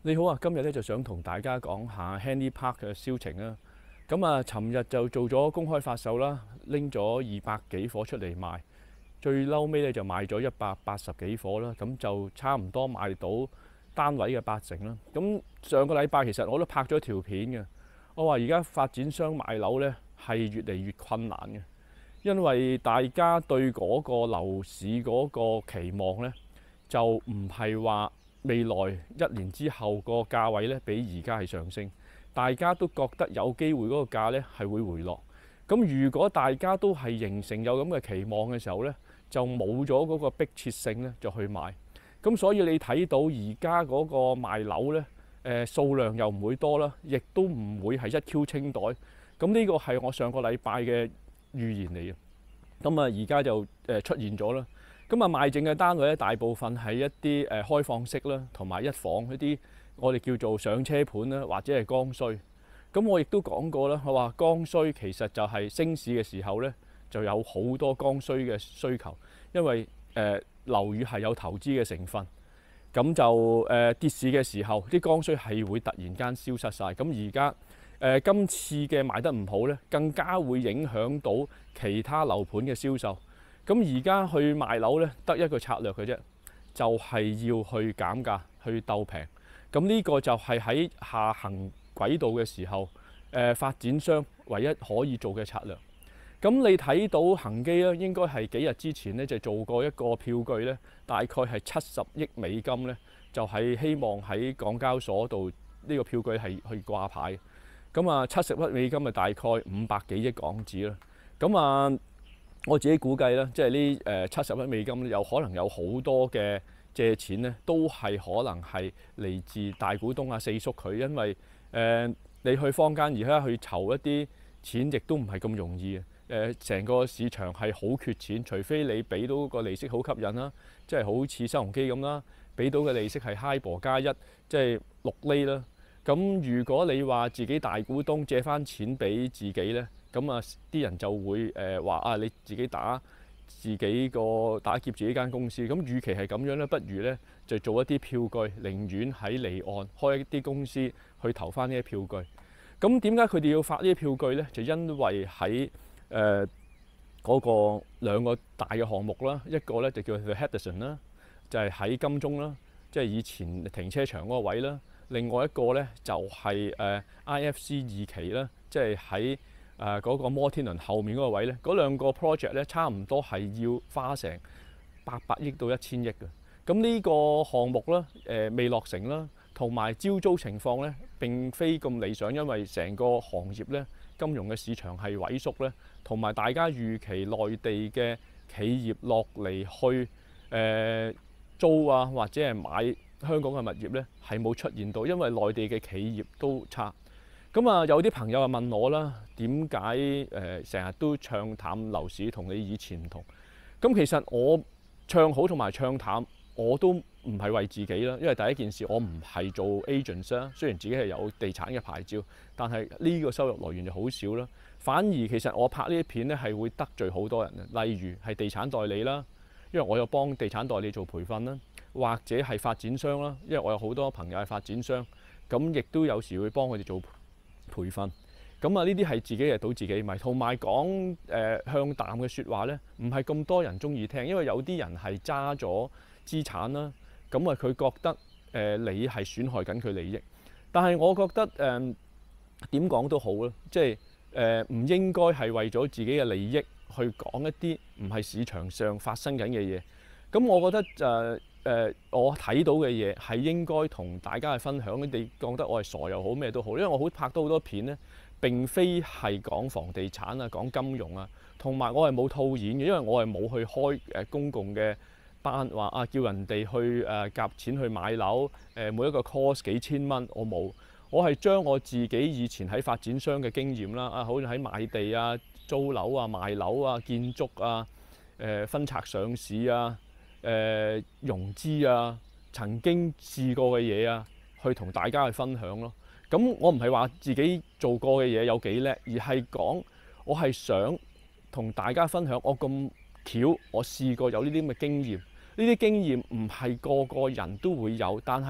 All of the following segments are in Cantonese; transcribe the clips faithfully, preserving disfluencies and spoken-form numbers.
你好啊，今日咧就想同大家講下 Henley Park 嘅銷情啦。咁啊，尋日就做咗公開發售啦，拎咗二百幾夥出嚟賣，最嬲尾咧就賣咗一百八十幾夥啦，咁就差唔多賣到單位嘅八成啦。咁上個禮拜其實我都拍咗條片嘅，我話而家發展商賣樓咧係越嚟越困難嘅，因為大家對嗰個樓市嗰個期望咧就唔係話未來一年之後個價位咧比而家係上升，大家都覺得有機會嗰個價咧係會回落。咁如果大家都係形成有咁嘅期望嘅時候咧，就冇咗嗰個迫切性咧，就去買。咁所以你睇到而家嗰個賣樓咧，誒數量又唔會多啦，亦都唔會係一 Q 清袋。咁呢個係我上個禮拜嘅預言嚟嘅。咁啊，而家就誒出現咗啦。咁啊，賣剩嘅單位咧，大部分係一啲誒開放式啦，同埋一房一啲我哋叫做上車盤啦，或者係剛需。咁我亦都講過啦，我話剛需其實就係升市嘅時候咧，就有好多剛需嘅需求，因為誒、呃、樓宇係有投資嘅成分。咁就誒、呃、跌市嘅時候，啲剛需係會突然間消失晒。咁而家誒今次嘅賣得唔好咧，更加會影響到其他樓盤嘅銷售。咁而家去賣樓咧，得一個策略嘅啫，就係要去減價，去鬥平。咁呢個就係喺下行軌道嘅時候，誒發展商唯一可以做嘅策略。咁你睇到恒基咧，應該係幾日之前咧就做過一個票據咧，大概係七十億美金咧，就係希望喺港交所度呢個票據係去掛牌。咁啊，七十億美金啊，大概五百幾億港紙啦。咁啊〜我自己估計啦，即係呢誒七十億美金有可能有好多嘅借錢咧，都係可能係嚟自大股東啊、四叔佢，因為誒、呃、你去坊間而家去籌一啲錢，亦都唔係咁容易嘅。誒、呃，成個市場係好缺錢，除非你俾到個利息好吸引啦，即係好似新鴻基咁啦，俾到嘅利息係 HIBOR 加一，即係六厘啦。咁如果你話自己大股東借翻錢俾自己咧，咁啊啲人就會誒話啊，你自己打自己個打劫自己間公司。咁與其係咁樣咧，不如咧就做一啲票據，寧願喺離岸開一啲公司去投翻呢啲票據。咁點解佢哋要發呢啲票據咧？就因為喺誒嗰個兩個大嘅項目啦，一個咧就叫做 Henderson 啦，就係喺金鐘啦，即係以前停車場嗰個位啦。另外一個咧就係誒 I F C 二期啦，即係喺誒嗰個摩天輪後面嗰個位咧，嗰兩個 project 咧差唔多係要花成八百億到一千億嘅。咁呢個項目咧誒未落成啦，同埋招租情況咧並非咁理想，因為成個行業咧金融嘅市場係萎縮咧，同埋大家預期內地嘅企業落嚟去誒租啊或者係買香港嘅物業咧係冇出現到，因為內地嘅企業都差。咁啊，有啲朋友啊問我啦，點解誒成日都唱淡樓市，同你以前唔同？咁其實我唱好同埋唱淡，我都唔係為自己啦，因為第一件事我唔係做 agents 啦，雖然自己係有地產嘅牌照，但係呢個收入來源就好少啦。反而其實我拍呢啲片咧係會得罪好多人嘅，例如係地產代理啦，因為我有幫地產代理做培訓啦，或者係發展商啦，因為我有好多朋友係發展商，咁亦都有時會幫佢哋做培訓。咁啊，呢啲係自己係賭自己咪，同埋講誒向淡嘅説話咧，唔係咁多人中意聽，因為有啲人係揸咗資產啦，咁啊佢覺得誒、呃、你係損害緊佢利益，但係我覺得誒點講都好啦，即係誒唔應該係為咗自己嘅利益去講一啲唔係市場上發生緊嘅嘢。咁我覺得就誒、呃、我睇到嘅嘢係應該同大家去分享。你哋覺得我係傻又好咩都好，因為我好拍到好多片咧，並非係講房地產啊、講金融啊，同埋我係冇套現嘅，因為我係冇去開誒公共嘅班，話啊叫人哋去誒夾錢去買樓，誒每一個 course 幾千蚊，我冇。我係將我自己以前喺發展商嘅經驗啦，啊好似喺買地啊、租樓啊、賣樓啊、建築啊、誒分拆上市啊、誒融資啊，曾經試過嘅嘢啊，去同大家去分享咯。咁我唔係話自己做過嘅嘢有幾叻，而係講我係想同大家分享我咁巧，我試過有呢啲咁嘅經驗。呢啲經驗唔係個個人都會有，但係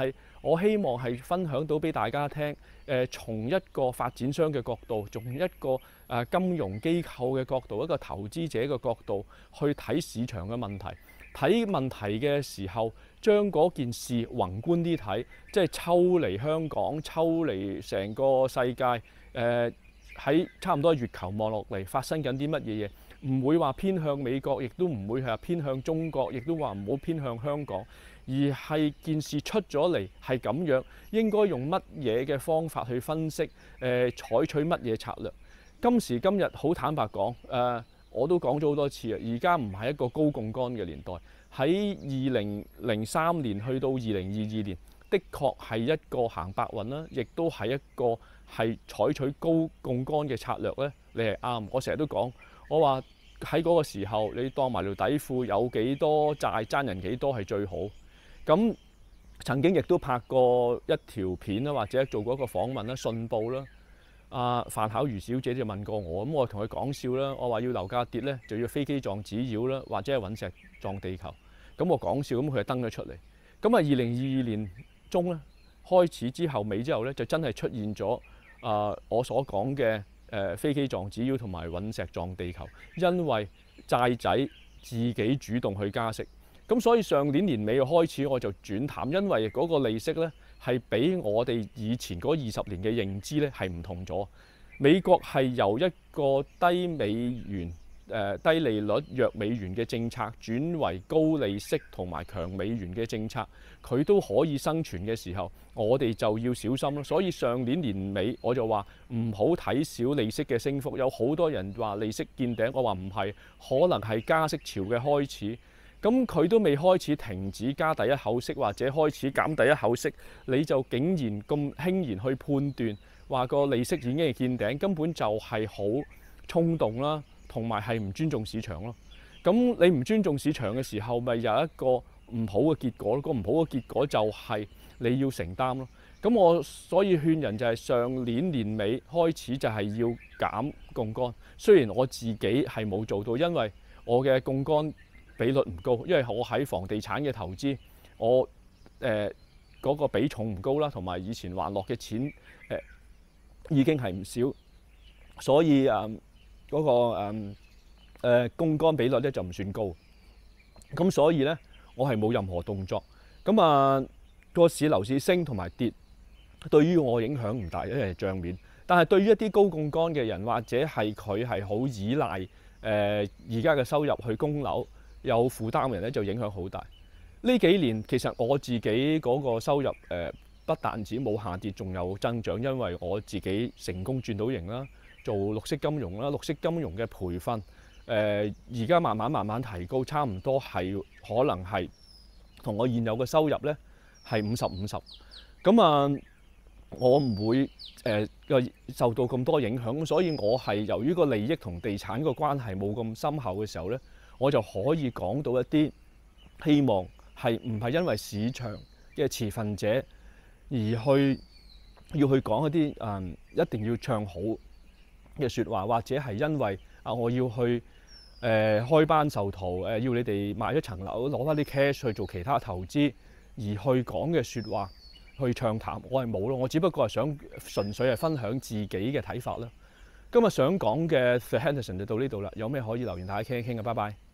我希望係分享到俾大家聽。誒、呃，從一個發展商嘅角度，從一個誒、呃、金融機構嘅角度，一個投資者嘅角度去睇市場嘅問題。睇問題嘅時候，將嗰件事宏觀啲睇，即係抽離香港，抽離成個世界。誒、呃，喺差唔多月球望落嚟，發生緊啲乜嘢嘢？唔會話偏向美國，亦都唔會係偏向中國，亦都話唔好偏向香港，而係件事出咗嚟係咁樣，應該用乜嘢嘅方法去分析？誒、呃，採取乜嘢策略？今時今日好坦白講，誒、呃。我都講咗好多次啊！而家唔係一個高槓桿嘅年代，喺二零零三年去到二零二二年，的確係一個行白運啦，亦都係一個係採取高槓桿嘅策略咧。你係啱，我成日都講，我話喺嗰個時候，你當埋條底褲有幾多債爭人幾多係最好。咁曾經亦都拍過一條片啦，或者做過一個訪問啦，信報啦。阿范巧如小姐就問過我，咁我同佢講笑啦，我話要樓價跌咧，就要飛機撞紙鷂啦，或者係隕石撞地球。咁我講笑，咁佢就登咗出嚟。咁啊，二零二二年中咧開始之後尾之後咧，就真係出現咗啊、呃、我所講嘅誒飛機撞紙鷂同埋隕石撞地球，因為債仔自己主動去加息。咁所以上年年尾開始我就轉淡，因為嗰個利息咧係比我哋以前嗰二十年嘅認知咧係唔同咗。美國係由一個低美元、誒、呃、低利率弱美元嘅政策轉為高利息同埋強美元嘅政策，佢都可以生存嘅時候，我哋就要小心咯。所以上年年尾我就話唔好睇小利息嘅升幅，有好多人話利息見頂，我話唔係，可能係加息潮嘅開始。咁佢都未開始停止加第一口息，或者開始減第一口息，你就竟然咁輕言去判斷話個利息已經係見頂，根本就係好衝動啦，同埋係唔尊重市場咯。咁你唔尊重市場嘅時候，咪有一個唔好嘅結果咯。個唔好嘅結果就係你要承擔咯。咁我所以勸人就係上年年尾開始就係要減槓桿。雖然我自己係冇做到，因為我嘅槓桿比率唔高，因為我喺房地產嘅投資，我誒嗰、呃那個比重唔高啦，同埋以前還落嘅錢誒、呃、已經係唔少，所以誒嗰、呃那個誒誒槓桿比率咧就唔算高。咁所以咧，我係冇任何動作。咁啊，個市樓市升同埋跌，對於我影響唔大，因為係帳面。但係對於一啲高槓桿嘅人，或者係佢係好依賴誒而家嘅收入去供樓，有負擔嘅人咧，就影響好大。呢幾年其實我自己嗰個收入誒、呃、不但止冇下跌，仲有增長，因為我自己成功轉到型啦，做綠色金融啦，綠色金融嘅培訓誒而家慢慢慢慢提高，差唔多係可能係同我現有嘅收入咧係五十五十。咁啊，我唔會誒個、呃、受到咁多影響，所以我係由於個利益同地產個關係冇咁深厚嘅時候咧，我就可以講到一啲希望係唔係因為市場嘅持份者而去要去講一啲誒、嗯、一定要唱好嘅説話，或者係因為啊我要去誒、呃、開班授徒誒、呃、要你哋買一層樓攞翻啲 cash 去做其他投資而去講嘅説話去暢談，我係冇咯。我只不過係想純粹係分享自己嘅睇法啦。今日想講嘅 The Henderson 就到呢度啦，有咩可以留言大家傾一傾啊，拜拜。